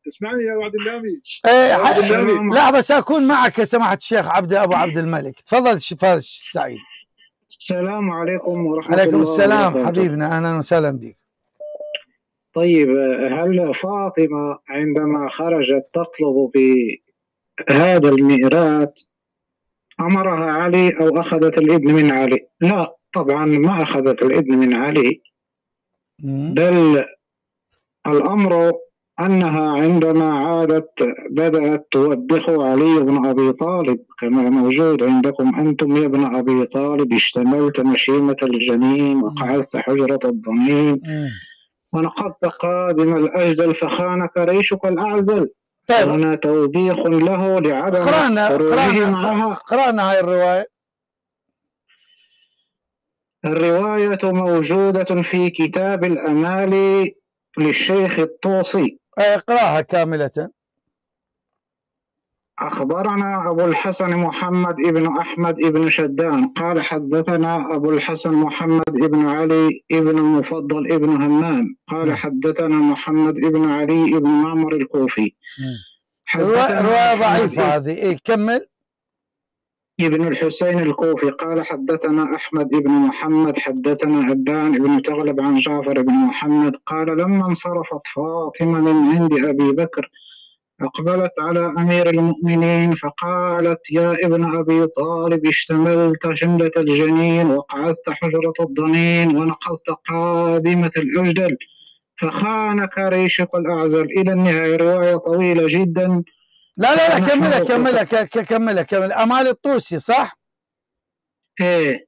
اسمعني يا عبد النامي. لحظة سأكون معك يا سماحة الشيخ أبو عبد الملك. تفضل فارس السعيد. السلام عليكم ورحمة الله. عليكم السلام حبيبنا، أهلا وسهلا بك. طيب، هل فاطمة عندما خرجت تطلب بهذا الميراث أمرها علي أو أخذت الإذن من علي؟ لا طبعا ما أخذت الإذن من علي، بل الأمر أنها عندما عادت بدأت توبخ علي بن أبي طالب كما موجود عندكم أنتم يا ابن أبي طالب اشتملت مشيمة الجنين وقعدت حجرة الضنين ونقضت قادم الأجدل فخانك ريشك الأعزل. طيب هنا توبيخ له لعدم خروجه معها. قرأنا هاي الرواية. الرواية موجودة في كتاب الأمالي للشيخ الطوسي. اقرأها كاملة. أخبرنا أبو الحسن محمد ابن أحمد ابن شدان قال حدثنا أبو الحسن محمد ابن علي ابن المفضل ابن همام قال حدثنا محمد ابن علي ابن معمر الكوفي. رواية ضعيفة هذه. كمل. ابن الحسين الكوفي قال حدثنا أحمد ابن محمد حدثنا أبان ابن تغلب عن جعفر بن محمد قال لما انصرفت فاطمة من عند أبي بكر أقبلت على أمير المؤمنين فقالت يا ابن أبي طالب اشتملت شملة الجنين وقعدت حجرة الضنين ونقضت قادمة الأجدل فخانك ريشك الأعزل إلى النهاية. رواية طويلة جدا. لا كملها. أمال الطوسي صح؟ ايه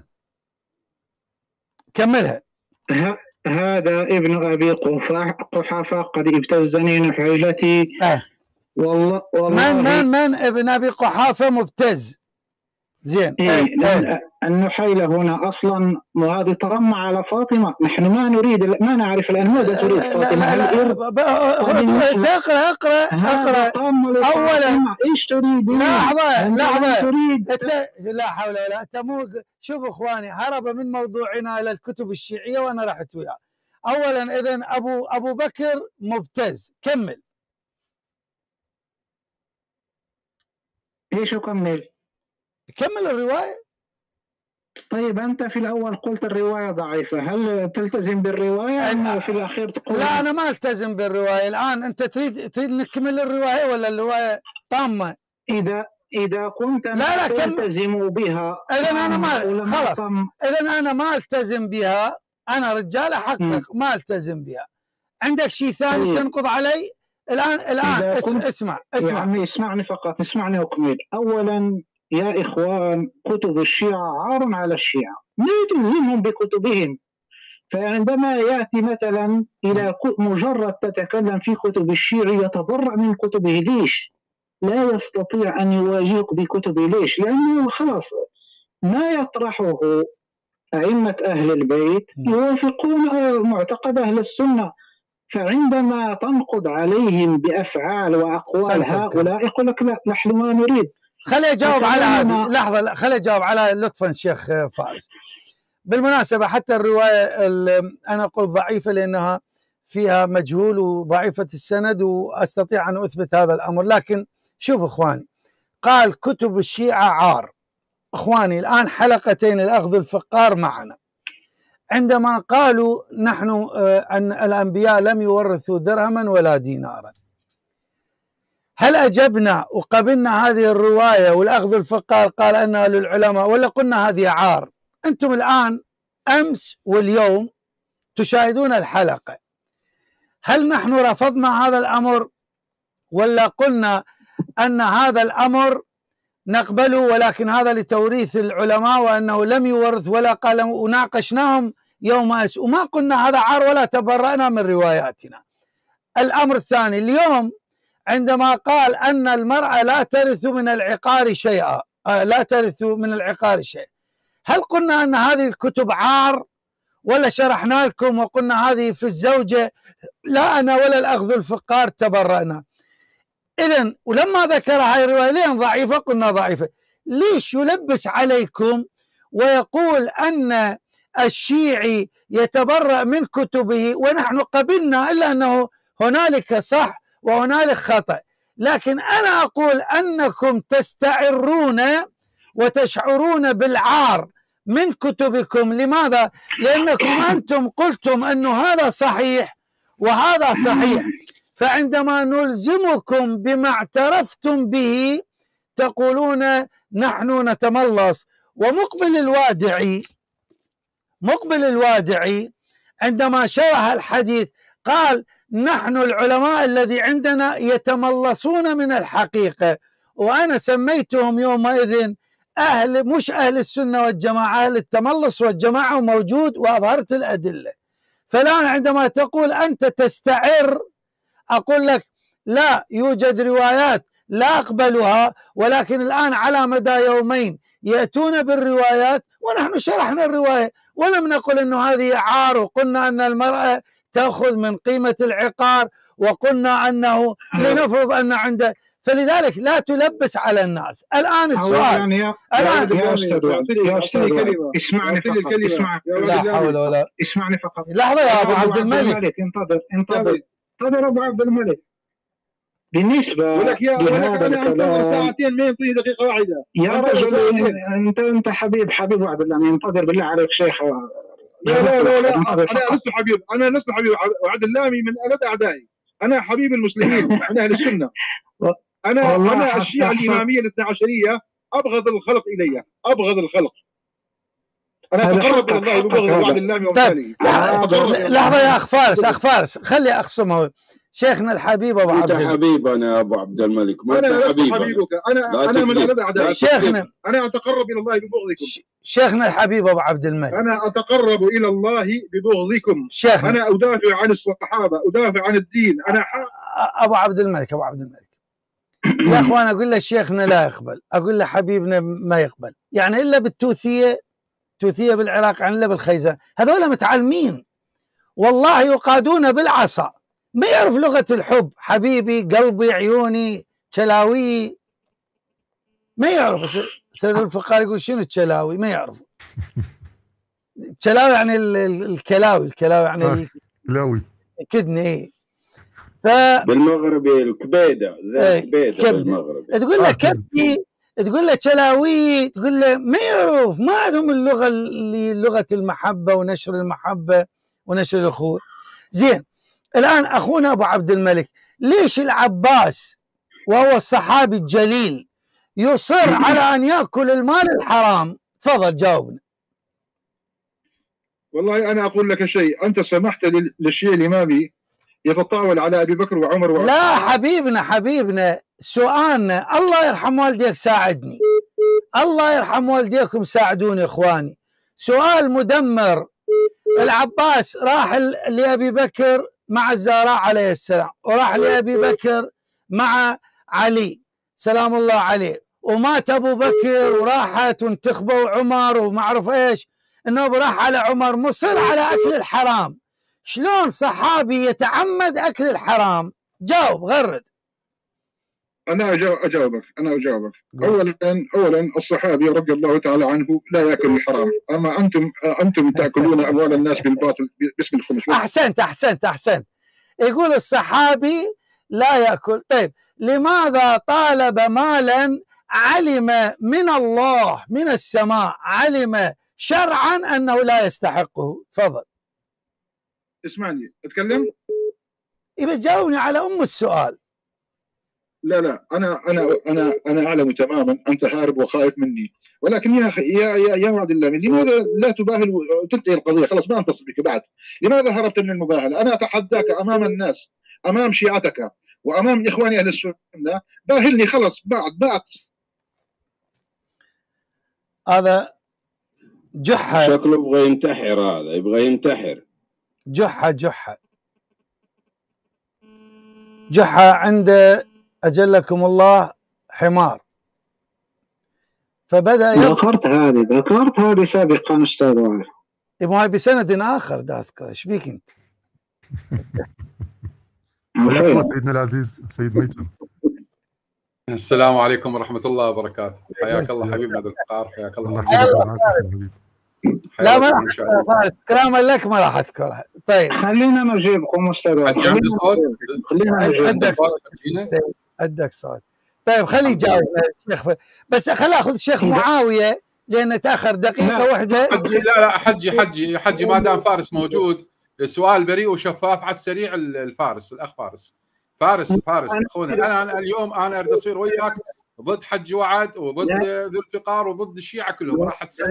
كملها. هذا ابن أبي قحافة قد ابتزني نحيلتي. والله من ابن أبي قحافة مبتز. زين. النحيلة هنا أصلا وهذه ترمى على فاطمة. نحن ما نريد، ما نعرف الآن ماذا تريد فاطمة. اقرأ أولا. إيش تريد؟ لحظة لا حول ولا قوة. شوف إخواني، هرب من موضوعنا إلى الكتب الشيعية وأنا رحت وياه. أولا إذن أبو بكر مبتز. كمل. إيش أكمل؟ كمل الرواية. طيب أنت في الأول قلت الرواية ضعيفة، هل تلتزم بالرواية أم في الأخير تقول؟ لا أنا ما ألتزم بالرواية. الآن أنت تريد نكمل الرواية ولا الرواية طامة؟ إذا كنت لا تلتزم بها إذن أنا ما خلاص. إذن أنا ما ألتزم بها. أنا رجال أحقق ما ألتزم بها. عندك شيء ثاني تنقض علي؟ الآن اسمع يا عمي اسمعني فقط، اسمعني أكمل. أولا يا إخوان، كتب الشيعة عار على الشيعة، لا تلزمهم بكتبهم. فعندما يأتي مثلا إلى مجرد تتكلم في كتب الشيعي يتبرأ من كتبه. ليش؟ لا يستطيع أن يواجهك بكتبه. ليش؟ لأنه خلاص ما يطرحه أئمة أهل البيت يوافقون معتقد أهل السنة. فعندما تنقض عليهم بأفعال وأقوال هؤلاء يقول لك لا نحن ما نريد. خلي أجاوب على هذه. لحظة، خلي أجاوب على لطفا شيخ فارس. بالمناسبة حتى الرواية أنا أقول ضعيفة لأنها فيها مجهول وضعيفة السند، وأستطيع أن أثبت هذا الأمر. لكن شوف إخواني، قال كتب الشيعة عار. إخواني الآن حلقتين الأخذ الفقار معنا. عندما قالوا نحن أن الأنبياء لم يورثوا درهما ولا دينارا، هل أجبنا وقبلنا هذه الرواية والأخذ الفقار قال أنها للعلماء، ولا قلنا هذه عار؟ أنتم الآن أمس واليوم تشاهدون الحلقة، هل نحن رفضنا هذا الأمر ولا قلنا أن هذا الأمر نقبله ولكن هذا لتوريث العلماء وأنه لم يورث، ولا قال وناقشناهم يوم أمس وما قلنا هذا عار ولا تبرأنا من رواياتنا. الأمر الثاني، اليوم عندما قال أن المرأة لا ترث من العقار شيئا، هل قلنا أن هذه الكتب عار ولا شرحنا لكم وقلنا هذه في الزوجة؟ لا أنا ولا الأخذ الفقار تبرأنا. إذن ولما ذكر هاي الرواية لين ضعيفة قلنا ضعيفة. ليش يلبس عليكم ويقول أن الشيعي يتبرأ من كتبه ونحن قبلنا، إلا أنه هنالك صح وهنالك خطأ، لكن أنا أقول أنكم تستعرون وتشعرون بالعار من كتبكم. لماذا؟ لأنكم أنتم قلتم أن هذا صحيح وهذا صحيح، فعندما نلزمكم بما اعترفتم به تقولون نحن نتملص. ومقبل الوادعي عندما شرح الحديث قال نحن العلماء الذي عندنا يتملصون من الحقيقة، وأنا سميتهم يومئذ مش أهل السنة والجماعة، أهل التملص والجماعة، موجود وأظهرت الأدلة. فالآن عندما تقول أنت تستعر أقول لك لا، يوجد روايات لا أقبلها، ولكن الآن على مدى يومين يأتون بالروايات، ونحن شرحنا الرواية ولم نقل أنه هذه عار، وقلنا أن المرأة تأخذ من قيمة العقار، وقلنا أنه لنفرض أن عنده، فلذلك لا تلبس على الناس. الآن السؤال يا أستاذ كلمة، اسمعني فقط، لا حول ولا، اسمعني فقط لحظة يا أبو عبد الملك، انتظر أبو عبد الملك. بالنسبة ولك أنا أنتظر ساعتين ما ينطيني دقيقة واحدة يا رجل. أنت حبيب عبد الله، انتظر بالله عليك شيخ. لا أنا لست حبيب، عبد اللامي من ألد أعدائي، أنا حبيب المسلمين من أهل السنة. أنا الشيعة الإمامية الاثنى عشرية أبغض الخلق إلي، أبغض الخلق. أنا أتقرب إلى الله ببغض عبد اللامي وأمثاله. لحظة يا أخ فارس خلي أخصمه. شيخنا الحبيب أبو عبد الملك. حبيب أنا أبو عبد الملك، ما أنا لست حبيبك، أنا من ألد أعدائي. شيخنا أنا أتقرب إلى الله ببغضكم. شيخنا الحبيب أبو عبد الملك، أنا أتقرب إلى الله ببغضكم. شيخنا أنا أدافع عن الصحابة، أدافع عن الدين. أنا أبو عبد الملك يا أخوان أقول له شيخنا لا يقبل، أقول له حبيبنا ما يقبل، يعني إلا بالتوثية بالعراق، يعني إلا بالخيزان. هذول متعلمين والله، يقادون بالعصا، ما يعرف لغة الحب، حبيبي قلبي عيوني تشلاوي، ما يعرف. سيد الفقار يقول شنو تشلاوي، ما يعرف. تشلاوي يعني الكلاوي يعني الكلاوي كدني. بالمغربي الكبيدة، زي الكبيدة بالمغربي. تقول له كبدي، تقول له تشلاوي، تقول له ما يعرف، ما عندهم اللغة اللي لغة المحبة ونشر المحبة ونشر الأخوة. زين، الآن أخونا أبو عبد الملك، ليش العباس وهو الصحابي الجليل يصر على أن يأكل المال الحرام؟ تفضل جاوبنا. والله أنا أقول لك شيء، أنت سمحت للشيعي الإمامي يتطاول على أبي بكر وعمر لا حبيبنا سؤالنا، الله يرحم والديك ساعدني، الله يرحم والديكم ساعدوني إخواني. سؤال مدمر. العباس راح لأبي بكر مع الزهراء عليه السلام، وراح لأبي بكر مع علي سلام الله عليه، ومات أبو بكر وراحت وانتخبوا عمر وما أعرف إيش، النوب راح على عمر، مصر على أكل الحرام. شلون صحابي يتعمد أكل الحرام؟ جاوب، غرد. أنا أجاوبك. أولا الصحابي رضي الله تعالى عنه لا يأكل الحرام، أما أنتم تأكلون أموال الناس بالباطل باسم الخمس. أحسنت. يقول الصحابي لا يأكل. طيب لماذا طالب مالا علم من الله من السماء، علم شرعا أنه لا يستحقه؟ تفضل. اسمعني أتكلم. يبقى جاوبني على السؤال. لا أنا أعلم تماما أنت هارب وخائف مني، ولكن يا أخي يا وعد الله، لماذا لا تباهل وتنتهي القضية؟ خلاص ما أنتصر بك بعد. لماذا هربت من المباهلة؟ أنا أتحداك أمام الناس، أمام شيعتك وأمام إخواني أهل السنة، باهلني خلاص بعد. هذا جحا، شكله يبغى ينتحر، هذا يبغى ينتحر. جحا عند أجلكم الله حمار، فبدأ ذكرت هذه سابقا أستاذ وائل. ما هي بسند آخر دا أذكر. إيش بيك أنت؟ سيدنا العزيز سيد ميتم. السلام عليكم ورحمة الله وبركاته. حياك الله حبيبنا ذو الفقار، حياك الله. لا ما راح فارس، كلاما لك ما راح اذكرها. طيب خلينا نجيبكم استاذ. عندي صوت؟ عندك صوت. طيب خلي يجاوب الشيخ، بس خلي اخذ الشيخ معاويه لانه تاخر دقيقه واحده. لا حجي ما دام فارس موجود، سؤال بريء وشفاف على السريع. الفارس الاخ فارس اخونا، انا اليوم انا اريد اصير وياك ضد حج وعد وضد ذو الفقار وضد الشيعه كلهم.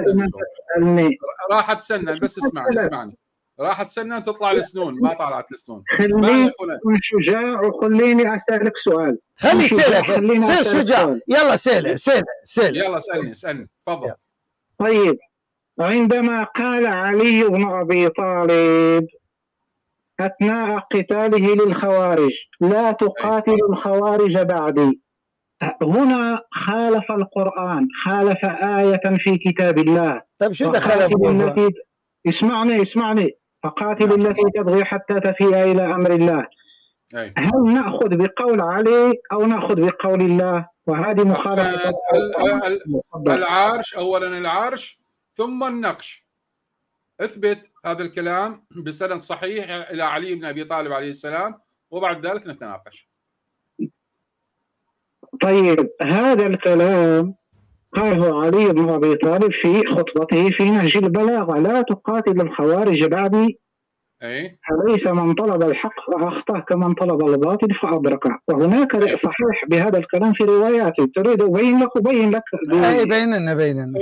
راح تسنن بس اسمعني راح تسنن تطلع السنون، ما طلعت السنون. اسمعني يا اخونا، كن شجاع وخليني اسالك سؤال. خلي سيلك، سير شجاع، يلا سيل يلا اسالني تفضل. طيب عندما قال علي بن ابي طالب اثناء قتاله للخوارج لا تقاتل الخوارج بعدي، هنا خالف القرآن، خالف آية في كتاب الله. طيب شو دخل؟ اسمعني فقاتل التي تبغي حتى تفيء إلى أمر الله. هل نأخذ بقول علي أو نأخذ بقول الله؟ وهذه مخالفة العرش. أولا العرش ثم النقش. اثبت هذا الكلام بسند صحيح إلى علي بن أبي طالب عليه السلام، وبعد ذلك نتناقش. طيب هذا الكلام قاله علي بن أبي طالب في خطبته في نهج البلاغة: لا تقاتل الخوارج بعدي، فليس من طلب الحق فأخطأ كمن طلب الباطل فأدركه. وهناك صحيح بهذا الكلام في رواياته. تريد أبين لك؟ بين لنا.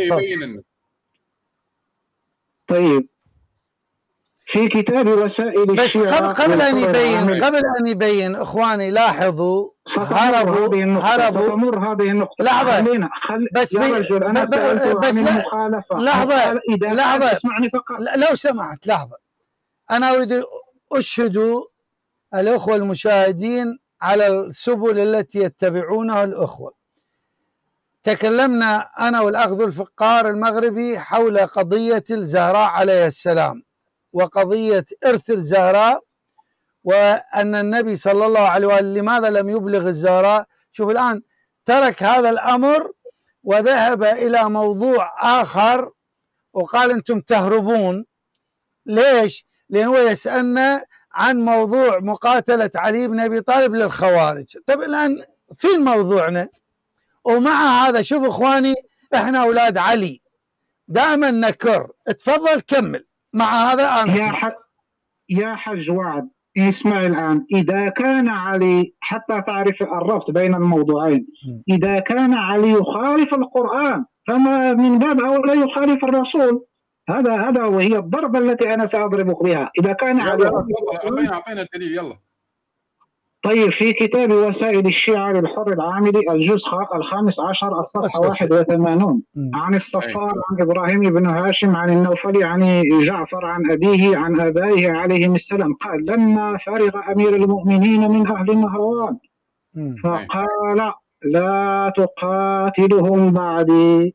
طيب في كتاب وسائل بس الشيعة قبل أن يبين إخواني لاحظوا هربوا مر هذه النقطة. لحظة بس يا رجل أنا سألت عن المخالفة. لحظة اسمعني فقط لو سمحت لحظة. أنا أريد أشهد الأخوة المشاهدين على السبل التي يتبعونها الأخوة. تكلمنا أنا والأخ ذو الفقار المغربي حول قضية الزهراء عليه السلام وقضية إرث الزهراء، وأن النبي صلى الله عليه وآله لماذا لم يبلغ الزهراء. شوف الآن ترك هذا الأمر وذهب إلى موضوع آخر وقال أنتم تهربون. ليش؟ لأنه يسألنا عن موضوع مقاتلة علي بن أبي طالب للخوارج. طيب الآن فين موضوعنا؟ ومع هذا شوف إخواني، إحنا أولاد علي دائما نكر. تفضل كمل مع هذا. يا حج وعد اسمع الآن. إذا كان علي، حتى تعرف الربط بين الموضوعين، إذا كان علي يخالف القرآن فما من باب أولى يخالف الرسول. هذا وهي الضربة التي أنا سأضربك بها. إذا كان علي أعطينا الدليل يلا. طيب في كتاب وسائل الشيعة للحر العاملي الجزء 15 الصفحة 81 عن الصفار عن إبراهيم بن هاشم عن النوفلي عن جعفر عن أبيه عن آبائه عليهم السلام قال: لما فرغ أمير المؤمنين من أهل النهروان فقال: لا تقاتلهم بعدي.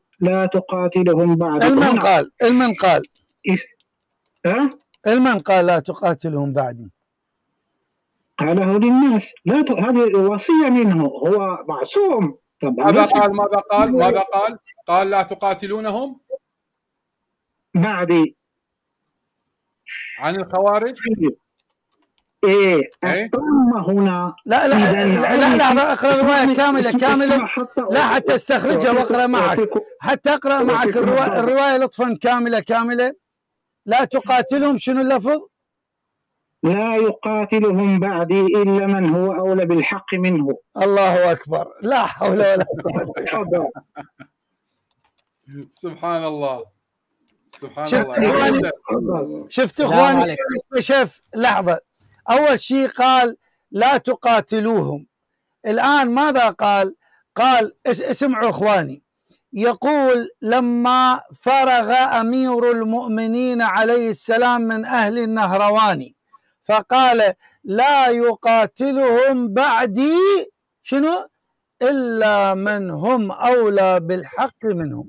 المن قال لا تقاتلهم بعدي؟ قاله للناس. هذه وصية منه، هو معصوم. ماذا قال؟ قال لا تقاتلونهم بعدي عن الخوارج. التم هنا. لا اقرا الرواية كاملة لا حتى استخرجها واقرا معك، حتى اقرا معك الرواية لطفا كاملة. لا تقاتلهم، شنو اللفظ؟ لا يقاتلهم بعدي إلا من هو أولى بالحق منه. الله أكبر، لا حول ولا قوة. سبحان الله. شفت إخواني شوف لحظة. أول شيء قال لا تقاتلوهم، الآن ماذا قال؟ اسمعوا إخواني، يقول: لما فرغ أمير المؤمنين عليه السلام من أهل النهروان فقال: لا يقاتلهم بعدي شنو؟ إلا من هم أولى بالحق منهم.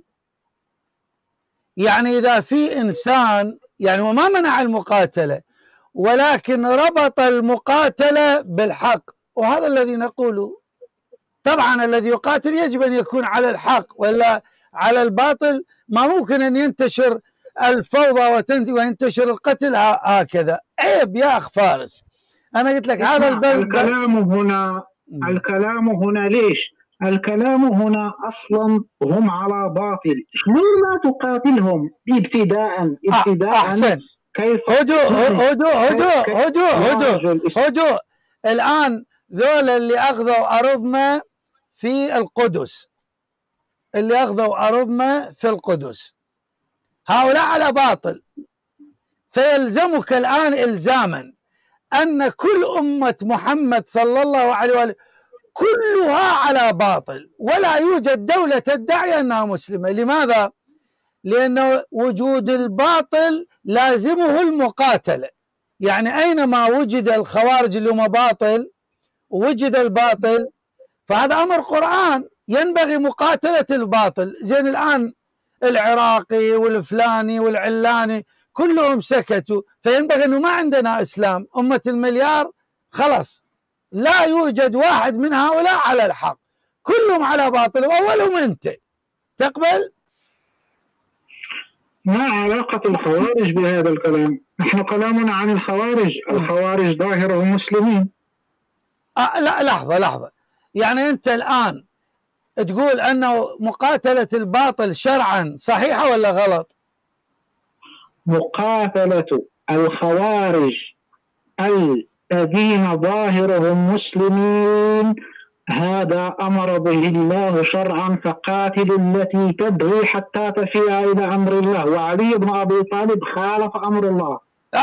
يعني إذا في إنسان، يعني هو ما منع المقاتلة ولكن ربط المقاتلة بالحق، وهذا الذي نقوله. طبعا الذي يقاتل يجب أن يكون على الحق، ولا على الباطل ما ممكن أن ينتشر الفوضى وينتشر القتل هكذا. عيب يا أخ فارس. أنا قلت لك هذا الكلام هنا ليش؟ الكلام هنا أصلا هم على باطل، لما تقاتلهم ابتداء أحسن. كيف هدوء. الآن ذول اللي أخذوا أرضنا في القدس، هؤلاء على باطل، فيلزمك الآن إلزاما أن كل أمة محمد صلى الله عليه وآله كلها على باطل، ولا يوجد دولة تدعي أنها مسلمة. لماذا؟ لأن وجود الباطل لازمه المقاتلة. يعني أينما وجد الخوارج اللي هم باطل ووجد الباطل فهذا أمر قرآن، ينبغي مقاتلة الباطل. زين الآن العراقي والفلاني والعلاني كلهم سكتوا، فينبغي أنه ما عندنا إسلام، أمة المليار خلاص لا يوجد واحد من هؤلاء على الحق، كلهم على باطل وأولهم أنت. تقبل؟ ما علاقة الخوارج بهذا الكلام؟ نحن كلامنا عن الخوارج ظاهرهم مسلمين. لا لحظة، يعني أنت الآن تقول أنه مقاتلة الباطل شرعا صحيحة ولا غلط؟ مقاتلة الخوارج الذين ظاهرهم مسلمين هذا أمر به الله شرعا، فقاتلوا التي تبغي حتى تفيء إلى أمر الله، وعلي بن أبي طالب خالف أمر الله.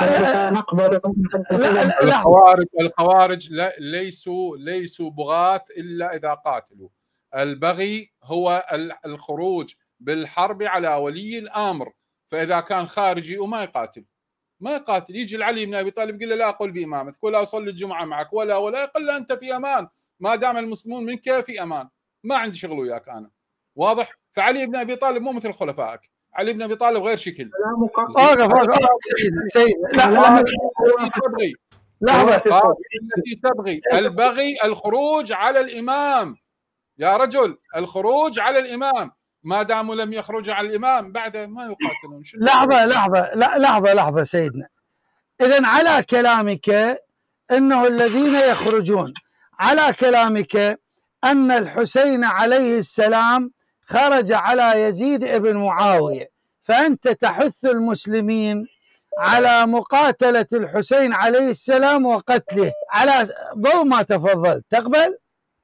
الخوارج ليسوا بغاة إلا إذا قاتلوا. البغي هو الخروج بالحرب على ولي الأمر، فإذا كان خارجي وما يقاتل يجي لعلي بن أبي طالب يقول له لا أقول بإمامتك ولا أصلي الجمعة معك ولا يقول له أنت في أمان، ما دام المسلمون منك في أمان، ما عندي شغل وياك أنا. واضح؟ فعلي بن أبي طالب مو مثل خلفائك، علي بن أبي طالب غير شكل. التي تبغي البغي الخروج على الإمام يا رجل، الخروج على الإمام، ما داموا لم يخرجوا على الإمام بعد ما يقاتلون. لحظة سيدنا. إذن على كلامك أنه الذين يخرجون، على كلامك أن الحسين عليه السلام خرج على يزيد ابن معاوية، فأنت تحث المسلمين على مقاتلة الحسين عليه السلام وقتله على ضوء ما تفضل. تقبل؟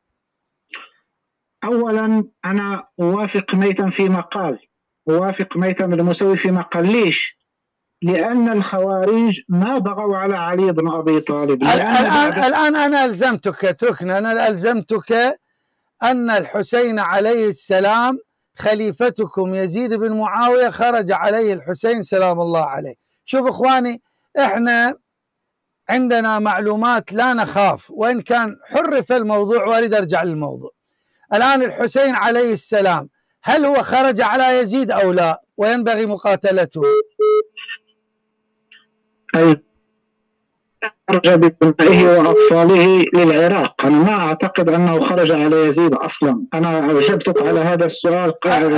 أولا أنا أوافق ميتم فيما قال، أوافق ميتم المسوي فيما قال. ليش؟ لأن الخوارج ما بغوا على علي بن أبي طالب. الآن أنا ألزمتك، اتركنا، أنا ألزمتك أن الحسين عليه السلام خليفتكم يزيد بن معاوية خرج عليه الحسين سلام الله عليه. شوف إخواني، إحنا عندنا معلومات لا نخاف، وإن كان حرف الموضوع وأريد أرجع للموضوع. الآن الحسين عليه السلام هل هو خرج على يزيد أو لا وينبغي مقاتلته؟ خرج بابنائه وأطفاله للعراق. أنا ما أعتقد أنه خرج على يزيد أصلا. أنا أجبتك على هذا السؤال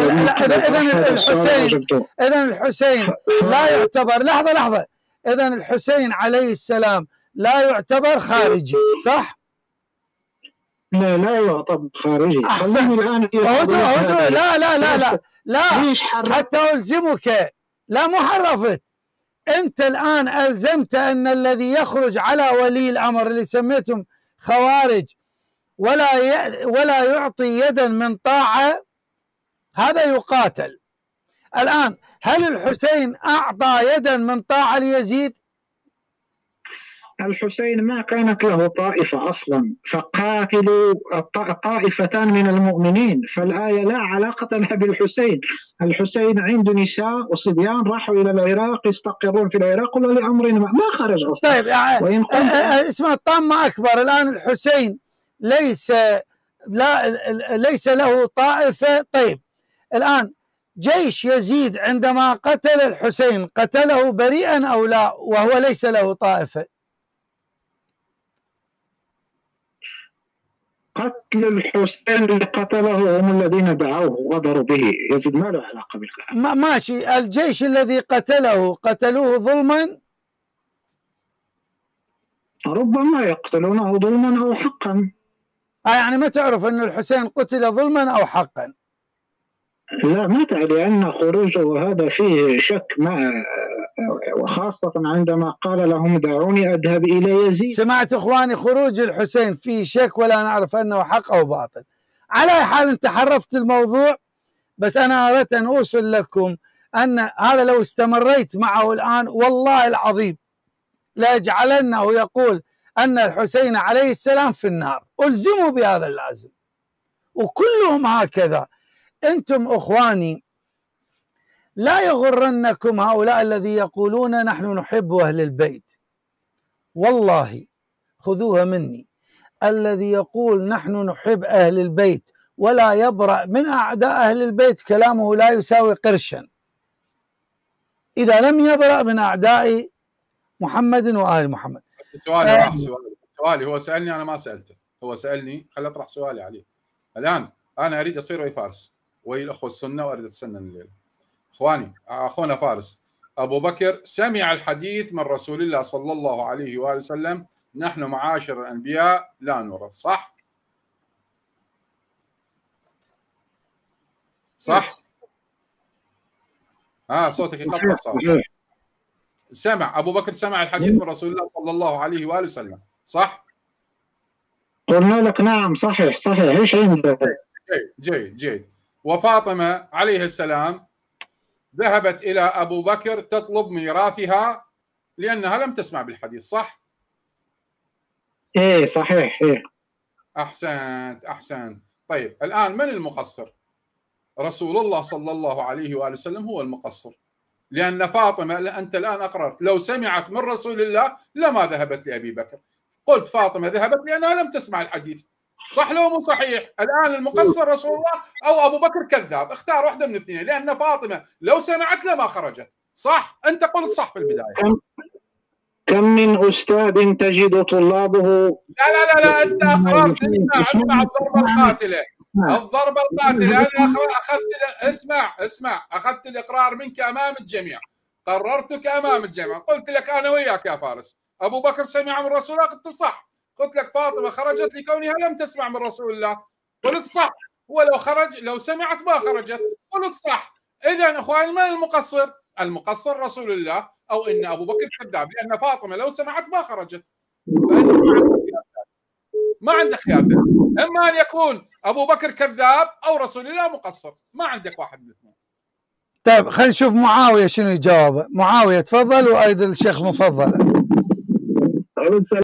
إذن الحسين لا يعتبر، لحظة، إذن الحسين عليه السلام لا يعتبر خارجي، صح؟ لا يعتبر خارجي. أحسن. لا حتى ألزمك، لا محرفت. أنت الآن ألزمت أن الذي يخرج على ولي الأمر اللي سميتهم خوارج ولا يعطي يدا من طاعة هذا يقاتل. الآن هل الحسين أعطى يدا من طاعة ليزيد؟ الحسين ما كانت له طائفة أصلا، فقاتلوا طائفتان من المؤمنين، فالآية لا علاقة لها بالحسين. الحسين عنده نساء وصبيان راحوا إلى العراق يستقرون في العراق ولا لأمر ما خرج أصلا. طيب اسمع، الطامة أكبر. الآن الحسين ليس له طائفة. طيب الآن جيش يزيد عندما قتل الحسين قتله بريئا أو لا وهو ليس له طائفة؟ قتل الحسين اللي قتله هم الذين دعوه وغدروا به. يزيد ما له علاقة بالكلام. ماشي، الجيش الذي قتلوه ظلما؟ ربما يقتلونه ظلما أو حقا. يعني ما تعرف أن الحسين قتل ظلما أو حقا؟ لا ما تعرف، لأن خروجه هذا فيه شك، وخاصة عندما قال لهم دعوني أذهب إلى يزيد. سمعت إخواني، خروج الحسين فيه شك ولا نعرف أنه حق أو باطل. على أي حال أنت حرفت الموضوع، بس أنا أردت أن أوصل لكم أن هذا لو استمريت معه الآن والله العظيم لا يجعلنه يقول أن الحسين عليه السلام في النار، ألزموا بهذا اللازم، وكلهم هكذا. أنتم أخواني لا يغرنكم هؤلاء الذي يقولون نحن نحب أهل البيت. والله خذوها مني، الذي يقول نحن نحب أهل البيت ولا يبرأ من أعداء أهل البيت كلامه لا يساوي قرشا إذا لم يبرأ من أعداء محمد وآل محمد. سؤالي هو سألني، أنا ما سألته، هو سألني، خلي أطرح سؤالي عليه. الآن أنا أريد أصير ويا فارس ويا الأخوة السنة وأريد أتسنن الليل. إخواني، أخونا فارس، أبو بكر سمع الحديث من رسول الله صلى الله عليه وآله وسلم نحن معاشر الأنبياء لا نورث، صح؟ صح؟ صوتك يقطع صار. سمع أبو بكر سمع الحديث من رسول الله صلى الله عليه وآله وسلم، صح؟ قلنا لك نعم، صحيح صحيح. ايش عندك؟ جيد. وفاطمة عليه السلام ذهبت إلى أبو بكر تطلب ميراثها لأنها لم تسمع بالحديث، صح؟ إيه صحيح. إيه أحسنت. طيب الآن من المقصر؟ رسول الله صلى الله عليه وآله وسلم هو المقصر، لأن فاطمة أنت الآن أقررت لو سمعت من رسول الله لما ذهبت لأبي بكر. قلت فاطمة ذهبت لأنها لم تسمع الحديث، صح لو مو صحيح؟ الآن المقصر رسول الله أو أبو بكر كذاب، اختار واحدة من الاثنين، لأن فاطمة لو سمعت لما خرجت، صح؟ أنت قلت صح في البداية. كم من أستاذ تجد طلابه. لا أنت أقررت. اسمع الضربة القاتلة أنا أخذت اسمع أخذت الإقرار منك أمام الجميع، قررتك أمام الجميع، قلت لك أنا وياك يا فارس أبو بكر سمع من رسول الله، قلت صح. قلت لك فاطمة خرجت لكونها لم تسمع من رسول الله، قلت صح. ولو خرج لو سمعت ما خرجت، قلت صح. إذا أخواني من المقصر؟ المقصر رسول الله أو إن أبو بكر كذاب، لأن فاطمة لو سمعت ما خرجت. ما عندك خيار ثاني، إما أن يكون أبو بكر كذاب أو رسول الله مقصر، ما عندك واحد من الاثنين. طيب خلينا نشوف معاوية شنو يجاوب. معاوية تفضل، وأيضا الشيخ مفضل.